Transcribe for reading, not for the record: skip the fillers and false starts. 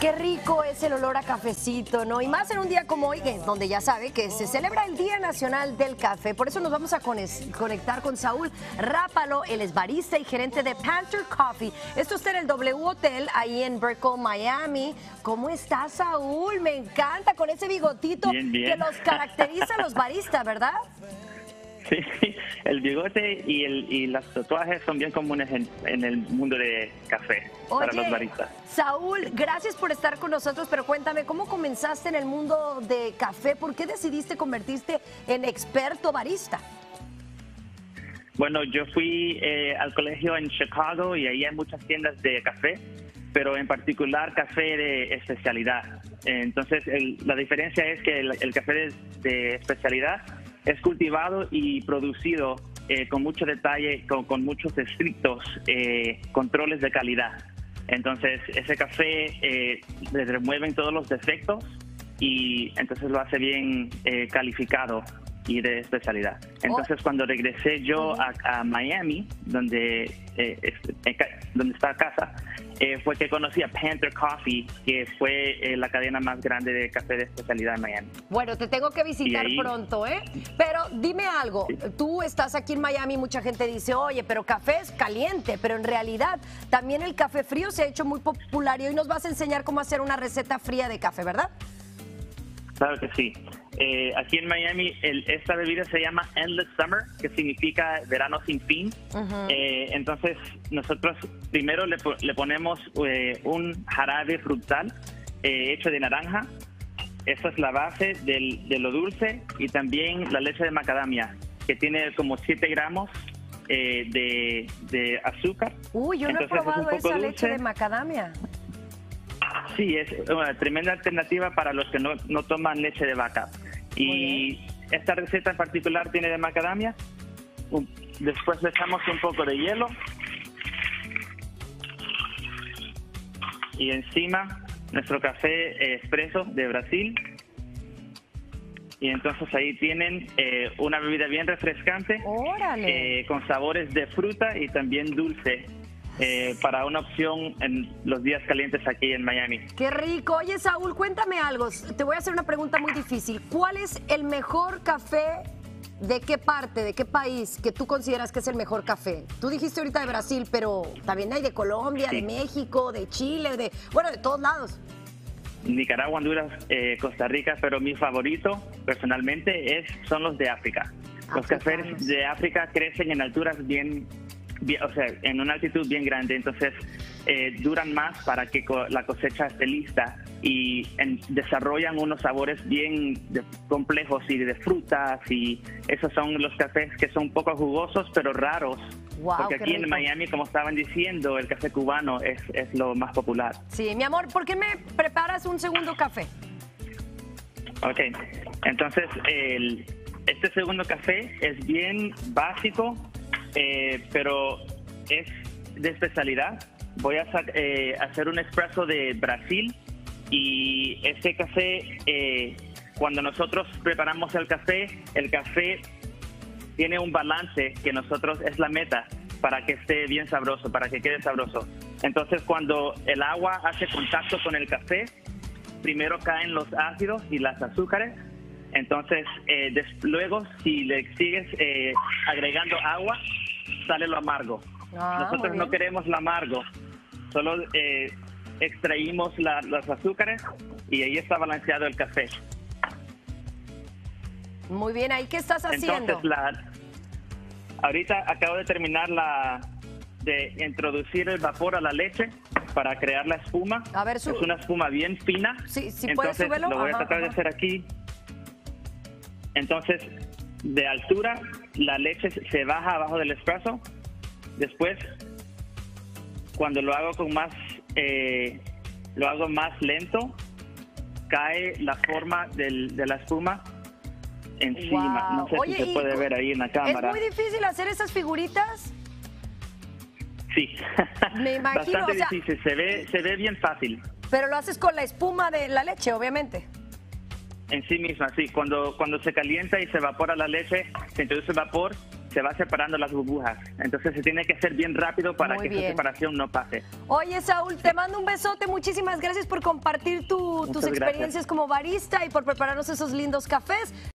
Qué rico es el olor a cafecito, ¿no? Y más en un día como hoy, donde ya sabe que se celebra el Día Nacional del Café. Por eso nos vamos a conectar con Saúl Rápalo. Él es barista y gerente de Panther Coffee. Esto está en el W Hotel, ahí en Brickell, Miami. ¿Cómo estás, Saúl? Me encanta con ese bigotito Bien, bien. que los caracteriza a los baristas, ¿verdad? Sí, el bigote y los tatuajes son bien comunes en el mundo de café para los baristas. Saúl, gracias por estar con nosotros, pero cuéntame, ¿cómo comenzaste en el mundo de café? ¿Por qué decidiste convertirte en experto barista? Bueno, yo fui al colegio en Chicago y ahí hay muchas tiendas de café, pero en particular café de especialidad. Entonces, la diferencia es que el café de especialidad es cultivado y producido con mucho detalle, con muchos estrictos controles de calidad. Entonces, ese café le remueven todos los defectos y entonces lo hace bien calificado y de especialidad. Entonces, cuando regresé yo a Miami, donde está casa, fue que conocí a Panther Coffee, que fue la cadena más grande de café de especialidad en Miami. Bueno, te tengo que visitar pronto, ¿eh? Pero dime algo, tú estás aquí en Miami, mucha gente dice, oye, pero café es caliente, pero en realidad también el café frío se ha hecho muy popular y hoy nos vas a enseñar cómo hacer una receta fría de café, ¿verdad? Claro que sí. Aquí en Miami esta bebida se llama Endless Summer, que significa verano sin fin. Entonces nosotros primero le ponemos un jarabe frutal hecho de naranja. Esa es la base de lo dulce, y también la leche de macadamia, que tiene como 7 gramos de azúcar. Uy, yo no he probado esa leche de macadamia. Sí, es una tremenda alternativa para los que no toman leche de vaca. Y esta receta en particular tiene de macadamia. Después le echamos un poco de hielo. Y encima nuestro café expreso de Brasil. Y entonces ahí tienen una bebida bien refrescante. Con sabores de fruta y también dulce. Para una opción en los días calientes aquí en Miami. ¡Qué rico! Oye, Saúl, cuéntame algo. Te voy a hacer una pregunta muy difícil. ¿Cuál es el mejor café? ¿De qué parte, de qué país que tú consideras que es el mejor café? Tú dijiste ahorita de Brasil, pero también hay de Colombia, de México, de Chile, de todos lados. Nicaragua, Honduras, Costa Rica, pero mi favorito personalmente son los de África. Los cafés de África crecen en alturas en una altitud bien grande, entonces duran más para que la cosecha esté lista y desarrollan unos sabores bien complejos y de frutas, y esos son los cafés que son un poco jugosos pero raros. Wow, porque aquí en Miami, como estaban diciendo, el café cubano es lo más popular. Sí, mi amor, ¿por qué me preparas un segundo café? Ok, entonces este segundo café es bien básico, pero es de especialidad. Voy a hacer un espresso de Brasil, y este café, cuando nosotros preparamos el café tiene un balance que es la meta para que esté bien sabroso, para que quede sabroso. Entonces, cuando el agua hace contacto con el café, primero caen los ácidos y las azúcares. Entonces, luego, si le sigues agregando agua, sale lo amargo. Nosotros no queremos lo amargo, solo extraímos los azúcares y ahí está balanceado el café. Muy bien, ¿ahí qué estás haciendo? Entonces, ahorita acabo de terminar de introducir el vapor a la leche para crear la espuma. A ver, es una espuma bien fina. Sí, entonces, puedes subirlo. Lo voy a tratar de hacer aquí. Entonces, de altura, la leche se baja abajo del espresso. Después, cuando lo hago más lento, cae la forma de la espuma encima. Wow. No sé si se puede ver ahí en la cámara. ¿Es muy difícil hacer esas figuritas? Sí. Me imagino. Bastante difícil. Se ve bien fácil. Pero lo haces con la espuma de la leche, obviamente. En sí misma, sí. Cuando se calienta y se evapora la leche, se introduce vapor se va separando las burbujas. Entonces se tiene que hacer bien rápido para Muy que bien. esa separación no pase. Oye, Saúl, te mando un besote. Muchísimas gracias por compartir tus Muchas experiencias gracias. como barista y por prepararnos esos lindos cafés.